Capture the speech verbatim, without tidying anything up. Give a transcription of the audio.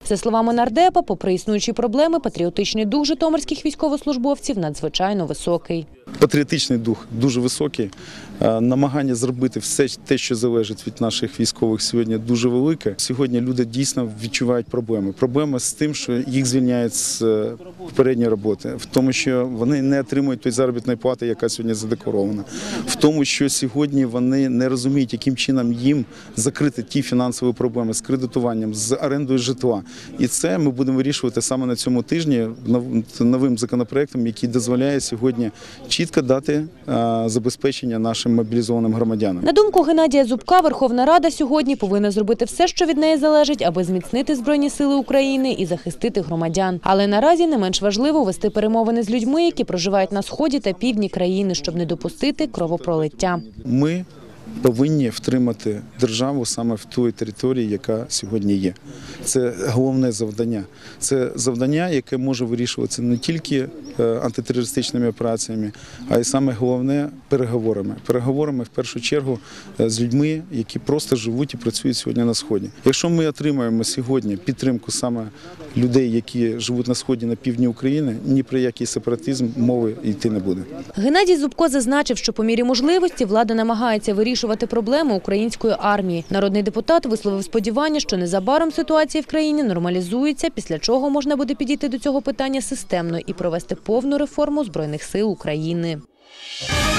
За словами нардепа, попри існуючі проблеми, патріотичний дух житомирських військовослужбовців надзвичайно високий. Патріотичний дух дуже високий, намагання зробити все те, що залежить від наших військових, сьогодні дуже велике. Сьогодні люди дійсно відчувають проблеми. Проблема з тим, що їх звільняють з попередньої роботи, в тому, що вони не отримують той заробітної плати, яка сьогодні задекларована, в тому, що сьогодні вони не розуміють, яким чином їм закрити ті фінансові проблеми з кредитуванням, з орендою житла. І це ми будемо вирішувати саме на цьому тижні новим законопроектом, який дозволяє сьогодні чітко дати забезпечення нашим мобілізованим громадянам. На думку Геннадія Зубка, Верховна Рада сьогодні повинна зробити все, що від неї залежить, аби зміцнити Збройні сили України і захистити громадян. Але наразі не менш важливо вести перемовини з людьми, які проживають на сході та півдні країни, щоб не допустити кровопролиття. Ми повинні втримати державу саме в тій території, яка сьогодні є. Це головне завдання. Це завдання, яке може вирішуватися не тільки антитерористичними операціями, а й саме головне – переговорами. Переговорами, в першу чергу, з людьми, які просто живуть і працюють сьогодні на Сході. Якщо ми отримаємо сьогодні підтримку саме людей, які живуть на Сході, на півдні України, ні про який сепаратизм мови йти не буде. Геннадій Зубко зазначив, що по мірі можливості влада намагається вирішувати проблеми української армії. Народний депутат висловив сподівання, що незабаром ситуація в країні нормалізується, після чого можна буде підійти до цього питання системно і провести повну реформу Збройних сил України.